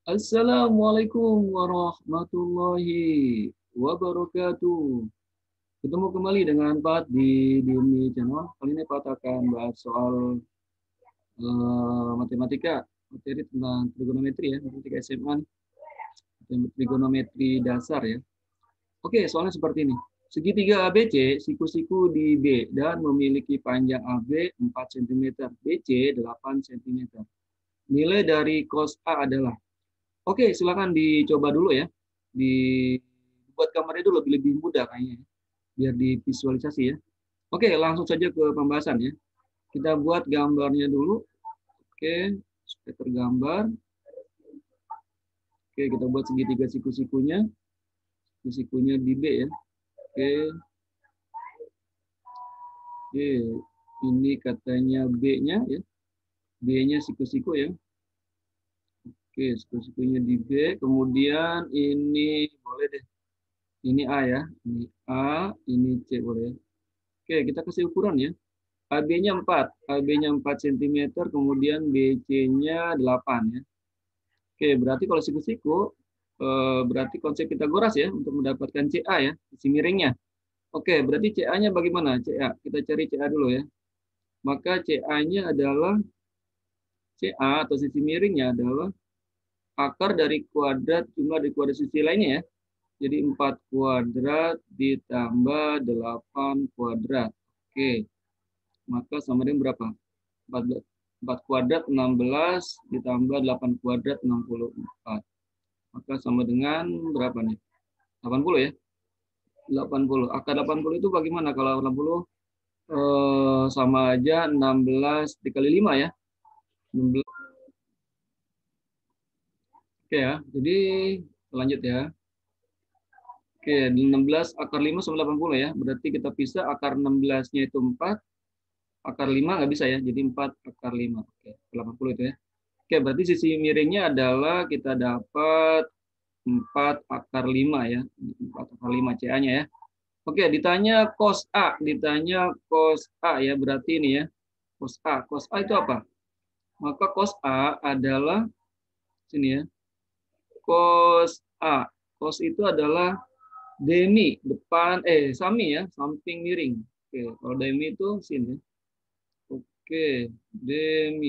Assalamualaikum warahmatullahi wabarakatuh. Ketemu kembali dengan Pat di Dini Channel. Kali ini Pat akan bahas soal matematika, materi tentang trigonometri ya, matematika SMA, trigonometri dasar ya. Oke, soalnya seperti ini. Segitiga ABC, siku-siku di B dan memiliki panjang AB 4 cm, BC 8 cm. Nilai dari cos A adalah. Oke, silakan dicoba dulu ya. Dibuat gambarnya dulu lebih mudah kayaknya, biar divisualisasi ya. Oke, langsung saja ke pembahasan ya. Kita buat gambarnya dulu. Oke, supaya tergambar. Oke, kita buat segitiga siku-sikunya. Siku-sikunya di B ya. Oke, oke. Ini katanya B-nya ya. B-nya siku-siku ya. Oke, siku-sikunya di B. Kemudian ini boleh deh. Ini A ya. Ini A, ini C boleh ya. Oke, kita kasih ukuran ya. AB-nya 4, AB-nya 4 cm, kemudian BC-nya 8 ya. Oke, berarti kalau siku-siku berarti konsep Pitagoras ya untuk mendapatkan CA ya, sisi miringnya. Oke, berarti CA-nya bagaimana? CA, kita cari CA dulu ya. Maka CA-nya adalah CA atau sisi miringnya adalah akar dari kuadrat jumlah dari kuadrat sisi lainnya ya. Jadi 4 kuadrat ditambah 8 kuadrat. Oke, maka sama dengan berapa? 14, 4 kuadrat 16 ditambah 8 kuadrat 64. Maka sama dengan berapa nih? 80 ya? 80. Akar 80 itu bagaimana kalau 80 sama aja 16 dikali 5 ya? 16. Oke ya. Jadi lanjut ya. Oke, 16 akar 5 sama 80 ya. Berarti kita pisah akar 16-nya itu 4, akar 5 nggak bisa ya. Jadi 4 akar 5. Oke, 80 itu ya. Oke, berarti sisi miringnya adalah kita dapat 4 akar 5 ya. 4 akar 5 CA-nya ya. Oke, ditanya cos A. Ditanya cos A ya, berarti ini ya. Cos A. Cos A itu apa? Maka cos A adalah, sini ya. Cos A. Cos itu adalah demi, depan, sami ya, samping miring. Oke, kalau demi itu sini. Oke, demi.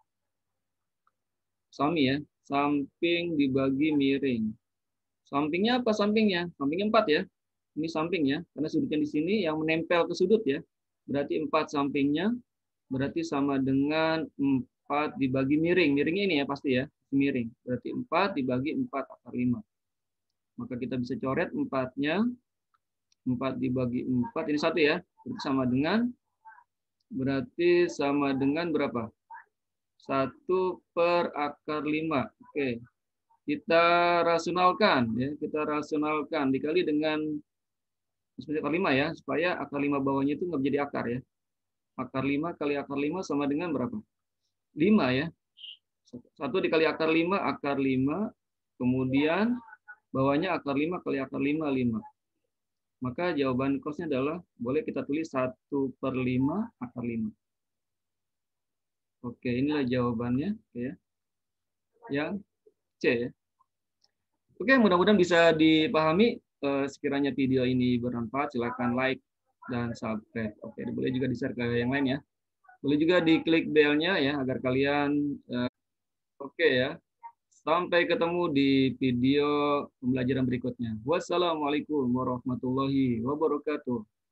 Sami ya, samping dibagi miring. Sampingnya apa sampingnya? Sampingnya 4 ya. Ini sampingnya, karena sudutnya di sini yang menempel ke sudut ya. Berarti 4 sampingnya, berarti sama dengan 4 dibagi miring. Miringnya ini ya pasti ya, miring. Berarti 4 dibagi 4 akar 5. Maka kita bisa coret 4-nya, 4 dibagi 4, ini 1 ya. Berarti sama dengan berapa? 1/akar 5. Oke, kita rasionalkan ya, kita rasionalkan dikali dengan seperti akar 5 ya, supaya akar 5 bawahnya itu nggak menjadi akar ya. Akar 5 kali akar 5 sama dengan berapa? 5 ya. 1 dikali akar 5, akar 5. Kemudian bawahnya akar 5 kali akar 5, 5. Maka jawaban cosnya adalah, boleh kita tulis 1/5 akar 5. Oke, inilah jawabannya ya. Yang C ya. Oke, mudah-mudahan bisa dipahami. Sekiranya video ini bermanfaat, silakan like dan subscribe. Oke, boleh juga di-share ke yang lain ya. Boleh juga diklik belnya ya agar kalian oke ya. Sampai ketemu di video pembelajaran berikutnya. Wassalamualaikum warahmatullahi wabarakatuh.